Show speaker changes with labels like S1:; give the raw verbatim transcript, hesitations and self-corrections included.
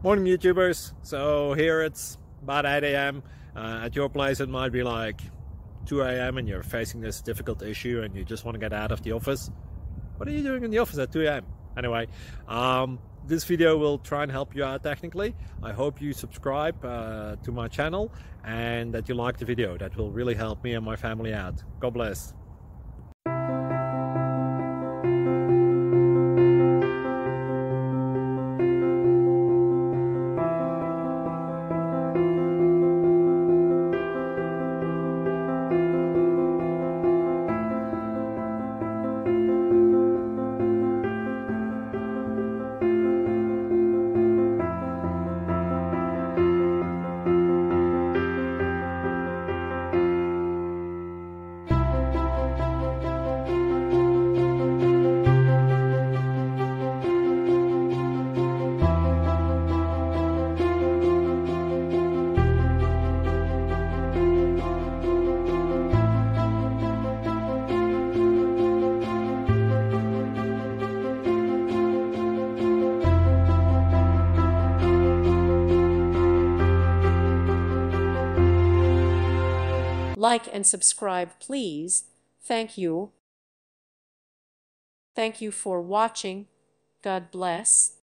S1: Morning YouTubers. So here it's about eight A M Uh, at your place it might be like two A M and you're facing this difficult issue and you just want to get out of the office. What are you doing in the office at two A M? Anyway, um, this video will try and help you out technically. I hope you subscribe uh, to my channel and that you like the video. That will really help me and my family out. God bless.
S2: Like and subscribe, please. Thank you. Thank you for watching. God bless.